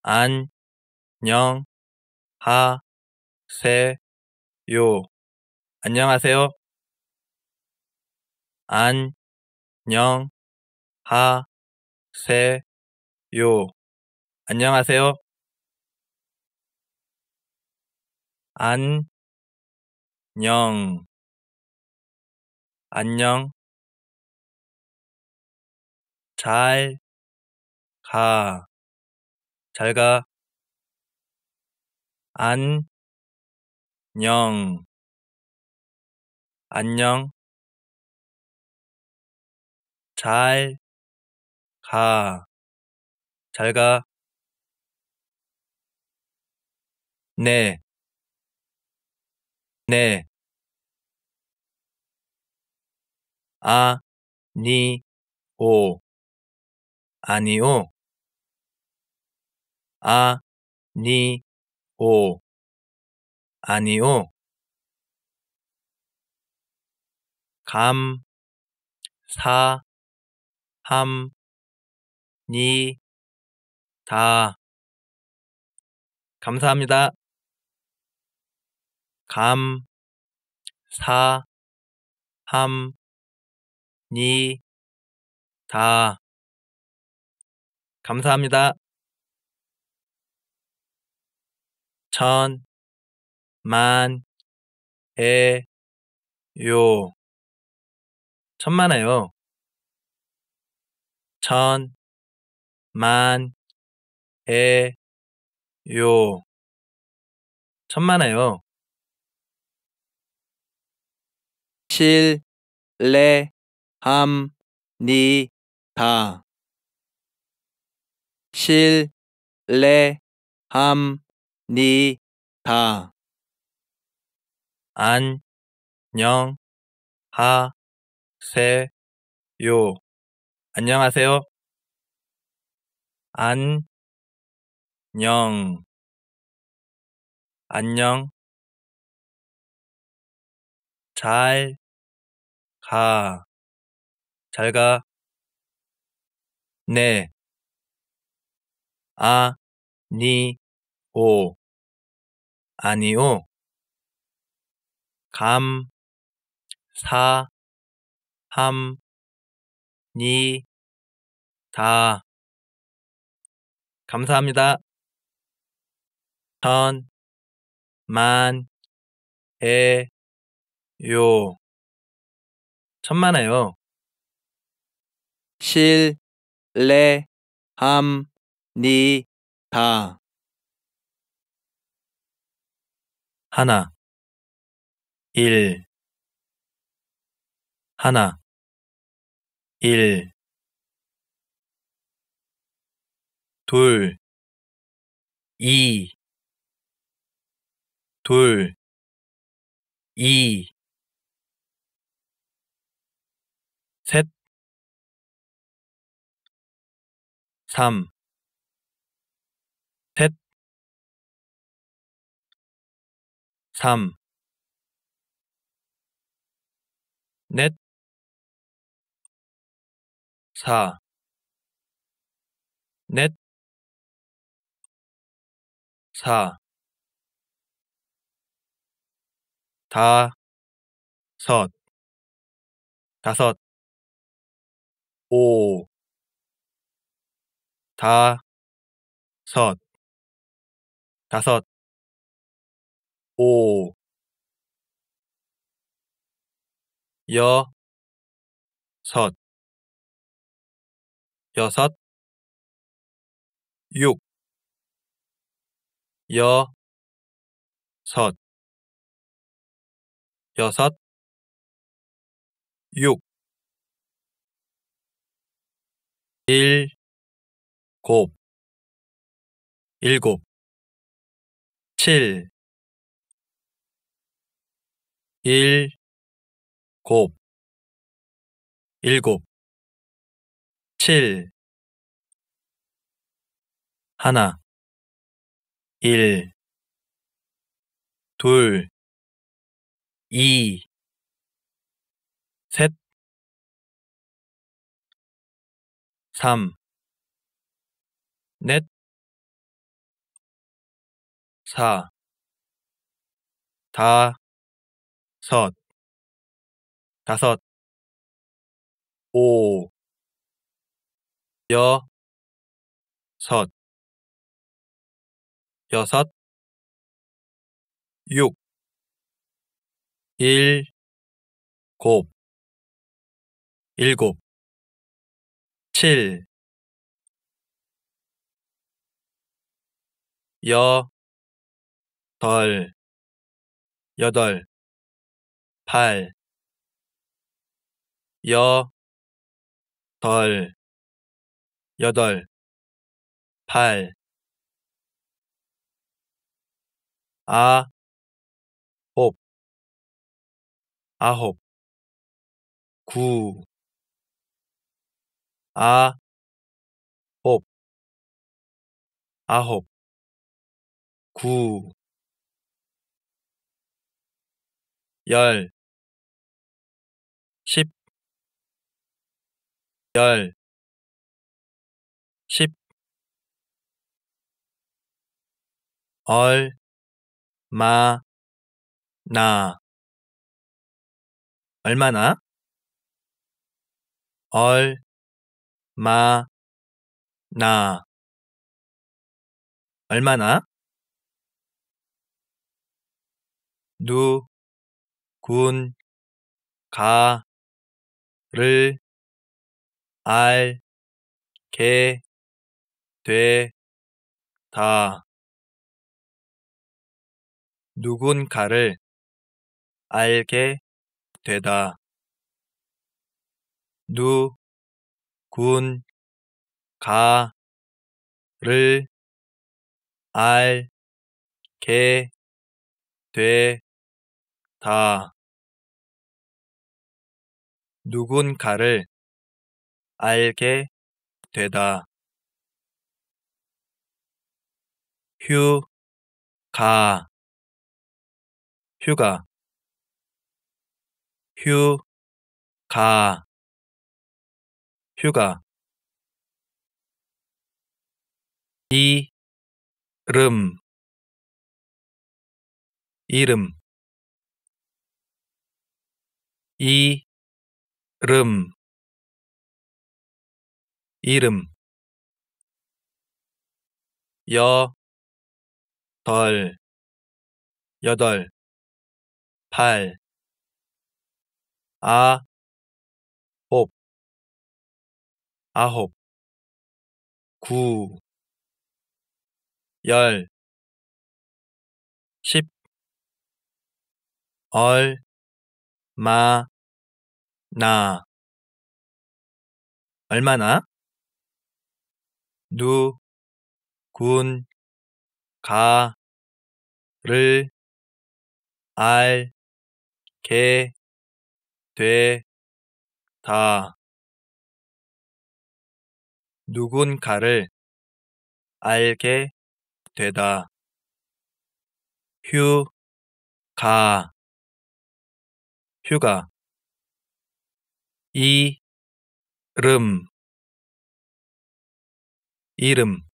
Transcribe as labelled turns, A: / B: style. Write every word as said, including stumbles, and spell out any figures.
A: 안, 녕, 하, 세, 요. 안녕하세요. 안, 녕, 하, 세, 요. 안녕하세요. 안, 녕, 안녕, 잘, 가, 잘 가. 안, 녕, 안녕, 잘, 가, 잘 가. 네, 네. 아, 니, 오. 아니오. 아, 니, 오. 아니오. 감, 사, 함, 니, 다. 감사합니다. 감, 사, 함, 니, 다. 감사합니다. 천, 만, 에, 요. 천만에요. 천, 만, 에, 요. 천만에요. 실, 레, 함, 니, 다. 실, 레, 함, 니, 다. 안, 녕, 하, 세, 요. 안녕하세요. 안, 녕, 안녕, 잘, 가, 잘 가. 네, 아, 니, 오. 아니오. 감, 사, 함, 니, 다. 감사합니다. 천, 만, 에, 요. 천만에요. 실, 레, 함, 니, 다. 하나, 일. 하나, 일. 둘, 이. 둘, 이. 셋, 삼. 셋, 삼. 넷, 사. 넷, 사. 다, 섯. 다섯, 오. 다, 섯. 다섯, 오. 여, 섯. 여섯, 육. 여, 섯. 여섯, 육. 일, 곱. 일곱. 칠. 일, 곱. 일곱. 칠. 하나, 일. 둘, 이. 셋, 삼. 넷, 사, 다, 섯, 다섯, 오, 여, 섯, 여섯, 육, 일, 곱, 일곱, 칠, 여, 덜, 여덟, 팔, 여, 덜, 여덟, 팔, 아, 홉, 아홉, 구, 아, 홉, 아홉, 구, 열, 십, 열, 십, 얼, 마, 나, 얼마나, 얼, 마, 나, 얼마나, 누, 군, 가, 를, 알, 게, 돼, 다. 누군가를 알게 되다. 누, 군, 가, 를, 알, 게, 돼, 다. 누군가를 알게 되다. 휴, 가, 휴가, 휴, 가, 휴가. 이, 름, 이름, 이, 름, 이름. 여, 덜, 여덟, 팔, 아, 홉, 아홉, 구, 열, 십, 얼, 마, 나, 얼마나, 누, 군, 가, 를, 알, 게, 돼, 다. 누군가를 알게 되다. 휴, 가, 휴가. 이, 름, 이름.